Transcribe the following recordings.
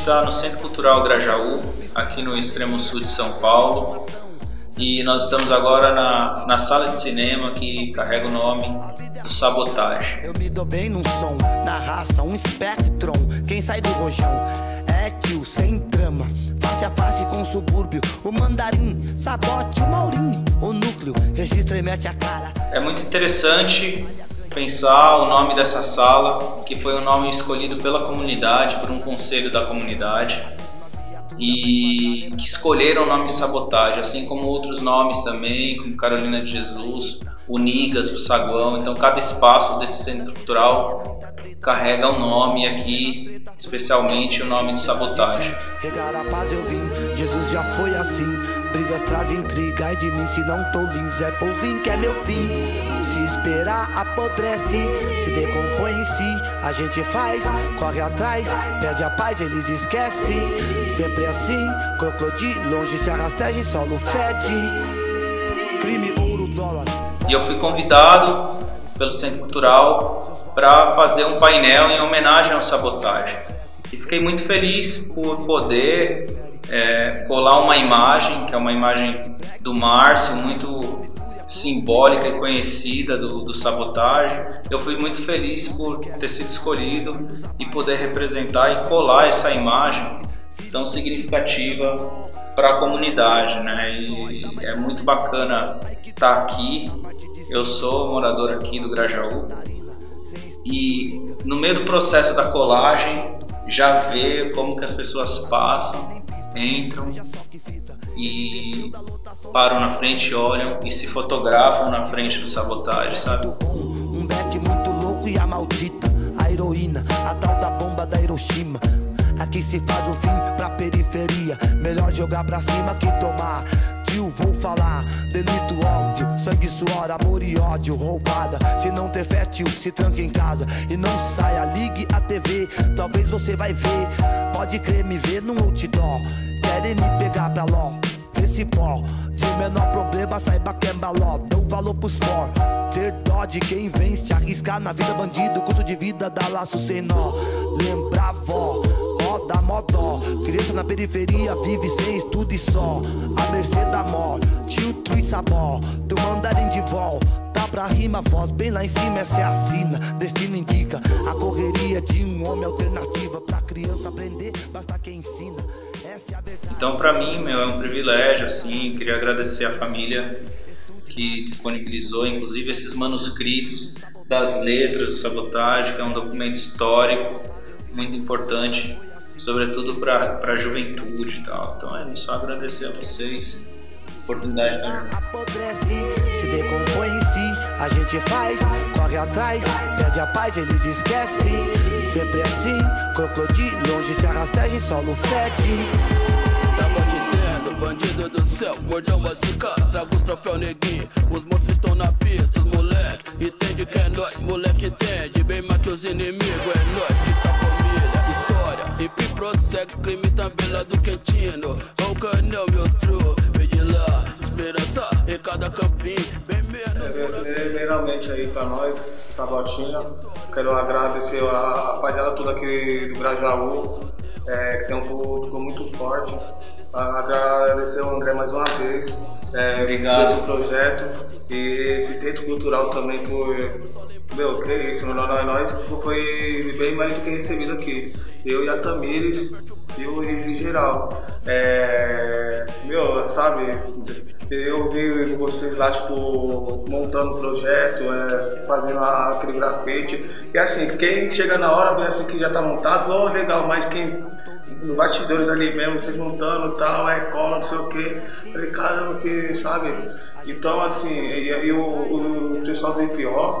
está no Centro Cultural Grajaú, aqui no extremo sul de São Paulo, e nós estamos agora na sala de cinema que carrega o nome do Sabotagem. Eu me dou bem num som, na raça, um espectron. Quem sai do rojão é tio, sem trama, face a face com o subúrbio, o mandarim, sabote, o maurinho, o núcleo, registra e mete a cara. É muito interessante pensar o nome dessa sala, que foi um nome escolhido pela comunidade, por um conselho da comunidade, e que escolheram o nome Sabotagem, assim como outros nomes também, como Carolina de Jesus, o Nigas, o Saguão. Então cada espaço desse centro cultural carrega um nome aqui, especialmente o nome de Sabotagem. Regar a paz eu vim, Jesus já foi assim. Brigas trazem intriga, ai de mim se não tô lins, é por vir que é meu fim. Se esperar apodrece, se decompõe em si, a gente faz, corre atrás, pede a paz, eles esquecem. Sempre assim, crocodilo, longe se arrasteja em solo fede. Crime, ouro, dólar. E eu fui convidado pelo Centro Cultural para fazer um painel em homenagem ao Sabotagem. E fiquei muito feliz por poder colar uma imagem, que é uma imagem do Márcio, muito simbólica e conhecida do Sabotagem. Eu fui muito feliz por ter sido escolhido e poder representar e colar essa imagem tão significativa para a comunidade, né? E é muito bacana estar aqui. Eu sou morador aqui do Grajaú e no meio do processo da colagem já ver como que as pessoas passam, entram e param na frente, olham e se fotografam na frente do Sabotagem, sabe? Um beck muito louco e a maldita, a heroína, a tal da bomba da Hiroshima. Aqui se faz o fim pra periferia, melhor jogar pra cima que tomar. Tio, vou falar, delito, óbvio, sangue, suor, amor e ódio, roubada. Se não ter fé, tio, se tranca em casa e não saia, ligue a TV, talvez você vai ver. Pode crer, me ver no outdoor, querem me pegar pra ló, esse pó, de menor problema, saiba que é baló, dou valor pros for. Ter dó de quem vem se arriscar na vida, bandido, custo de vida dá laço sem nó. Lembra vó, roda modó, criança na periferia vive sem estudo e só a mercê da morte, tio, tru e sabó, do mandarim de vol. Tá pra rima, voz bem lá em cima, essa é a sina, destino indica a correria de um homem, alternativa pra criança aprender, basta quem ensina. Essa é a verdade. Então pra mim, é um privilégio, assim, queria agradecer a família que disponibilizou, inclusive, esses manuscritos das letras do Sabotagem, que é um documento histórico muito importante, sobretudo para a juventude e tal. Então é só agradecer a vocês a oportunidade de estar junto. Apodrece, se decompõe em si, a gente faz, corre atrás, pede a paz, eles esquecem. Sempre assim, crocodilo, longe se arrasteja em solo fede. Sabote entendo, bandido do céu, gordão básica, trago os troféus neguinho. Os monstros estão na pista, os moleque, entende que é nóis, moleque entende, bem mais que os inimigos, é nós que tá família, história, enfim prossegue, crime também lá do Quentino, o canel meu tru, vem de lá, esperança em cada campinho, bem menos. Primeiramente aí pra nós, Sabotinha, quero agradecer a rapaziada toda aqui do Grajaú, que tem um público muito forte. Agradecer ao André mais uma vez Obrigado. por esse projeto e esse centro cultural também por, meu, que isso, nós foi bem mais do que recebido aqui, eu e a Tamires e o em geral, meu, sabe, eu vi vocês lá, tipo, montando o projeto, fazendo aquele grafite, e assim, quem chega na hora, vê assim que já tá montado, oh, legal, mas quem nos bastidores ali mesmo, vocês montando e tal, cola, não sei o que. Falei, caramba, que, sabe? Então, assim, e o pessoal do hip hop,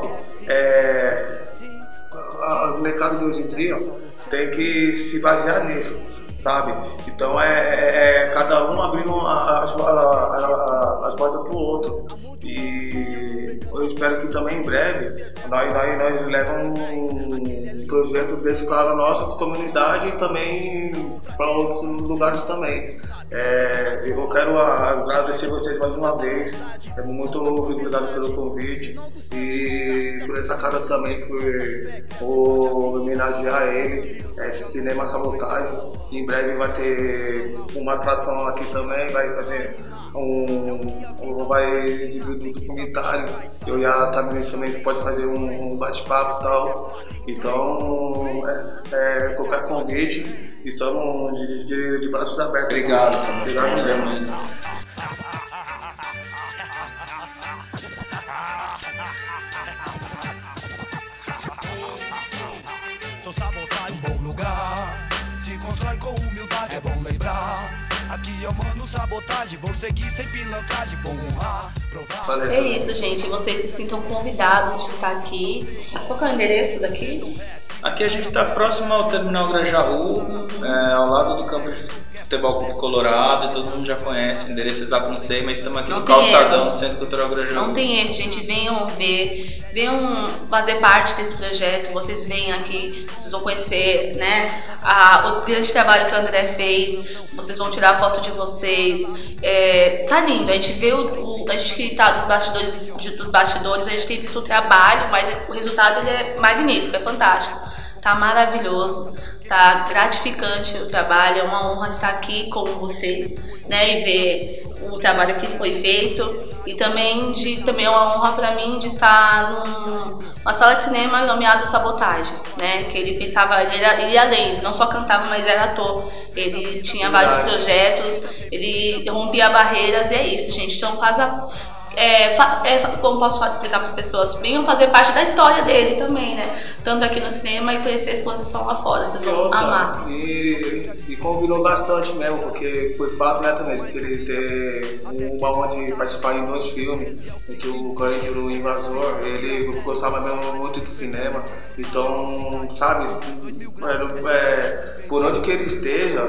o mercado de hoje em dia tem que se basear nisso, sabe? Então, cada um abrindo as portas pro outro. E eu espero que também em breve nós levamos um projeto desse para a nossa comunidade e também para outros lugares também. Eu quero agradecer vocês mais uma vez. Muito obrigado pelo convite e por essa casa também, por homenagear ele, Cinema Sabotagem. Em breve vai ter uma atração aqui também, vai fazer vai exibir um documentário. Eu e a Tamiris também pode fazer um bate-papo e tal. Então, qualquer convite, estamos de braços abertos. Obrigado. Obrigado mesmo. Sou Sabotagem, bom lugar. Se constrói com humildade, é bom lembrar. Aqui eu mando Sabotagem, vou seguir sem pilantragem, vou honrar, provar. É isso, gente. Vocês se sintam convidados de estar aqui. Qual que é o endereço daqui? Aqui a gente está próximo ao Terminal Grajaú, ao lado do campo de futebol Colorado, todo mundo já conhece, o endereço exato não sei, mas estamos aqui no calçadão do Centro Cultural Grajaú. Não tem erro, gente, venham ver, venham fazer parte desse projeto, vocês venham aqui, vocês vão conhecer, né, o grande trabalho que o André fez, vocês vão tirar foto de vocês, tá lindo, a gente vê a gente que tá dos bastidores, a gente tem visto o trabalho, mas o resultado ele é magnífico, é fantástico. Tá maravilhoso, tá gratificante o trabalho, é uma honra estar aqui com vocês, né, e ver o trabalho que foi feito, e também é uma honra para mim de estar numa sala de cinema nomeada Sabotagem, né, que ele pensava, ele ia além, não só cantava, mas era ator, ele tinha vários projetos, ele rompia barreiras, e é isso, gente, então como posso explicar para as pessoas, venham fazer parte da história dele também, né? Tanto aqui no cinema e conhecer a exposição lá fora, vocês vão amar. E convidou bastante mesmo, porque foi fato, né, também, de ele ter uma honra de participar em 2 filmes, que o Corinthians, o Invasor, ele gostava mesmo muito de cinema, então, sabe, por onde que ele esteja,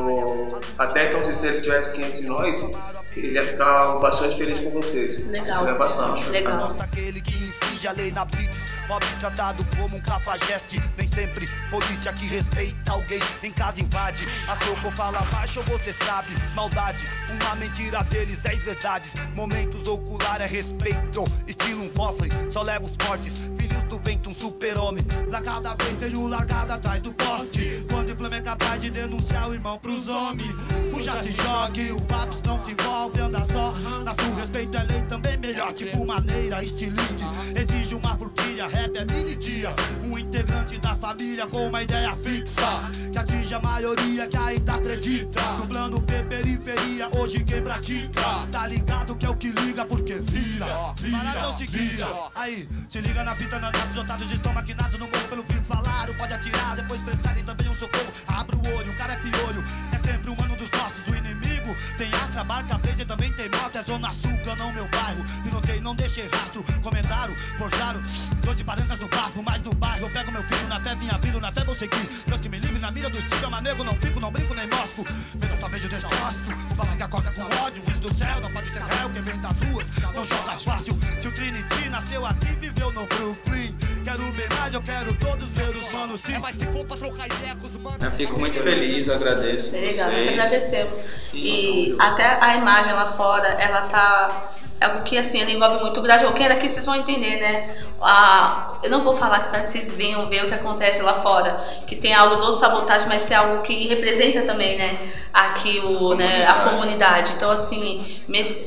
até então se ele estivesse aqui entre nós, ele ia ficar bastante feliz com vocês. Legal. Isso é bastante. Legal. Aquele que infringe a lei na blitz, pobre tratado como um cafajeste. Nem sempre polícia que respeita alguém em casa invade. A soco fala baixo, você sabe. Maldade, uma mentira deles, 10 verdades. Momentos ocular é respeito. Estilo um cofre, só leva os fortes. Filhos do vento, um super-homem. Lá cada vez tenho largado atrás do poste. Quando o Flamengo é capaz de denunciar o irmão pros homens. Fuja, se jogue, o Vaps não se envolve. Anda só, na sua respeito é lei também melhor. Tipo maneira, estilingue, exige uma forquilha. Rap é militia, um integrante da família com uma ideia fixa, que atinge a maioria que ainda acredita. No plano P, periferia, hoje quem pratica tá ligado que é o que liga, porque vira. Parada é o seguinte, aí, se liga na fita, nanados, otários estão maquinados no morro pelo que falaram. Pode atirar, depois prestarem também um socorro. Abre o olho, o cara é piolho, é sempre um mano dos nossos. O inimigo tem astra, barca, blazer, também tem moto. É zona sul, não meu bairro. Me notei, não deixei rastro. Comentaram, forjaram 12 parancas no bafo, mas no bairro eu pego meu filho na fé, vinha vindo na fé, vou seguir. Deus que me livre na mira do estilo, mas nego não fico, não brinco nem mosco. Vendo só vejo destroço, o papo que acorda com ódio. Filho do céu, não pode ser réu, quem vem das ruas não joga fácil. Se o Trinity nasceu aqui, viveu no Brooklyn. Quero homenagem, eu quero todos ver os manos sim. Mas se for pra trocar ideia com os manos. Eu fico muito feliz, agradeço Legal, vocês. nós agradecemos. E até a imagem lá fora, ela tá... É algo que, assim, ela envolve muito o Grajaú. Que era que vocês vão entender, né? Eu não vou falar que vocês venham ver o que acontece lá fora. Que tem algo do Sabotagem, mas tem algo que representa também, né? Aqui a comunidade. Então, assim,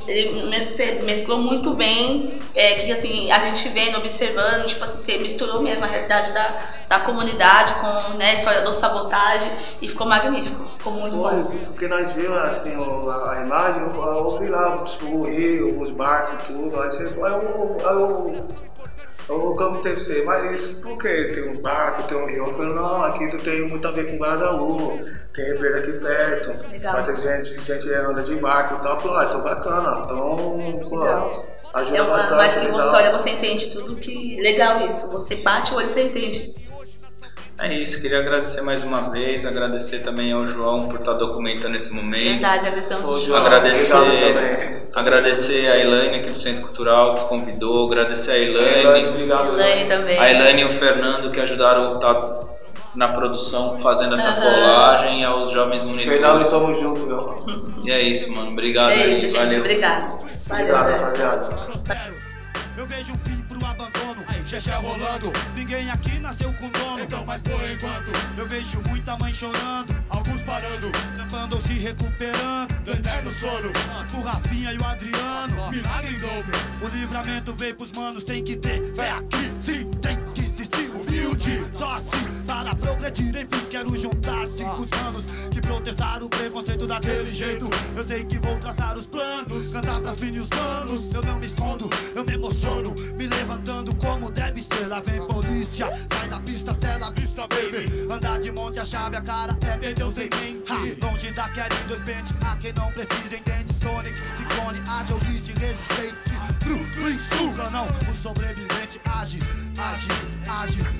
ele mesclou muito bem. Que, assim, a gente vendo, observando, tipo assim, você misturou mesmo a realidade da comunidade com, né, a história do Sabotagem. E ficou magnífico. Ficou muito bom. Porque nós vimos, assim, a imagem, eu vi lá, o rio, os barcos, tudo, aí você eu comentei pra você, mas por que tem um barco, tem um rio? Eu falei, não, aqui tem muito a ver com Grajaú, tem ribeira aqui perto, mas tem gente anda de barco e tal. Eu falei, então bacana, então, pô, ajuda bastante. Mas que você olha, você entende tudo que... Legal isso, você bate o olho e você entende. É isso, queria agradecer mais uma vez, agradecer também ao João por estar documentando esse momento. Verdade, agradecemos o João. Agradecer a Elaine aqui do Centro Cultural que convidou, agradecer a Elaine também. A Elaine e o Fernando que ajudaram, tá na produção, fazendo essa colagem, e aos jovens monitores. Fernando, tamo junto, meu. E é isso, mano. Obrigado. É isso, aí. gente. Valeu. Obrigado. Obrigado, rapaziada. Eu vejo um fim pro abandono, xexé rolando. Ninguém aqui nasceu com dono. Então, mas por enquanto, eu vejo muita mãe chorando, alguns parando, trampando ou se recuperando do eterno sono. Tipo o Rafinha e o Adriano. Milagre em dobro. O livramento veio pros manos, tem que ter fé aqui. Sim, tem que existir humilde. Só assim para progredir, enfim, quero juntar 5 manos que protestaram o preconceito daquele jeito. Eu sei que vou traçar os planos, cantar pras filhas e os manos. Eu não me escondo, eu me emociono, me levantando como deve ser. Lá vem polícia, sai da pista, tela vista, baby. Andar de monte, a chave, a cara é ter Deus em mente. Longe da querem 2 pente, a quem não precisa entende. Sonic, Ciclone, ágil, list, resistente. Brooklyn, suga não, o sobrevivente age, age, age.